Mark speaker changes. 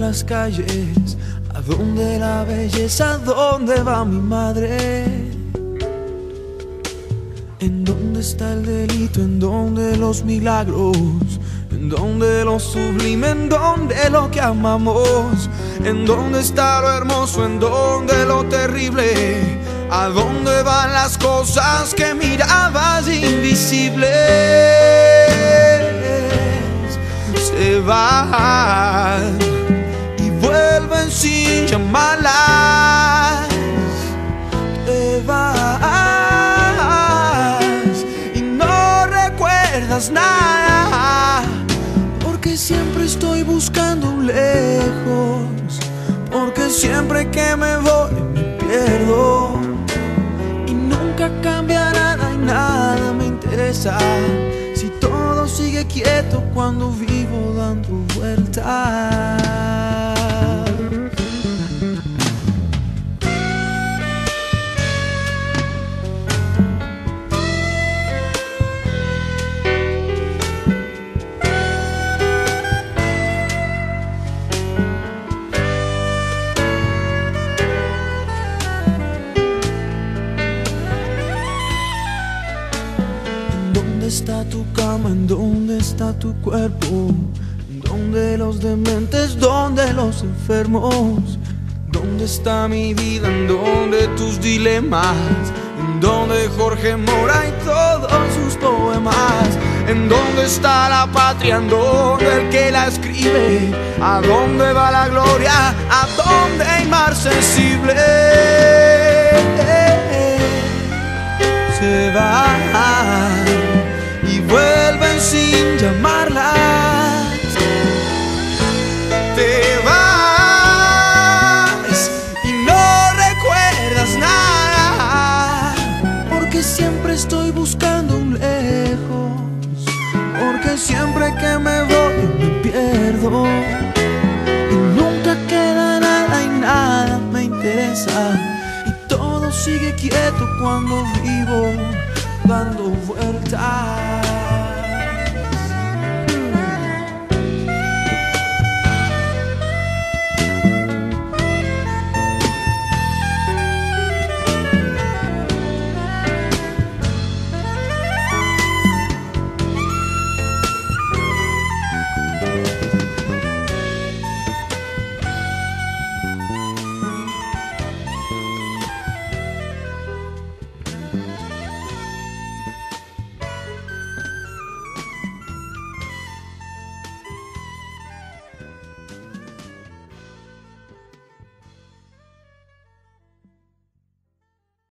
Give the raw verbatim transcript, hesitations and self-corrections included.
Speaker 1: las calles? ¿A dónde la belleza? ¿A dónde va mi madre? ¿En dónde está el delito? ¿En dónde los milagros? ¿En dónde lo sublime? ¿En dónde lo que amamos? ¿En dónde está lo hermoso? ¿En dónde lo terrible? ¿A dónde van las cosas que mirabas invisibles? Se van y vuelven sin llamarlas. Te vas y no recuerdas nada, porque siempre estoy buscando lejos, porque siempre que me voy me pierdo y nunca cambia nada y nada me interesa. Si todo sigue quieto cuando vivo dando vueltas. ¿Dónde está tu cama? ¿En dónde está tu cuerpo? ¿En dónde los dementes? ¿Dónde los enfermos? ¿Dónde está mi vida? ¿En dónde tus dilemas? ¿En dónde Jorge Mora y todos sus poemas? ¿En dónde está la patria? ¿En dónde el que la escribe? ¿A dónde va la gloria? ¿A dónde hay mar sensible? Se va y vuelven sin llamarlas. Te vas y no recuerdas nada, porque siempre estoy buscando un lejos, porque siempre que me voy me pierdo y nunca queda nada y nada me interesa. Y todo sigue quieto cuando vivo dando vueltas.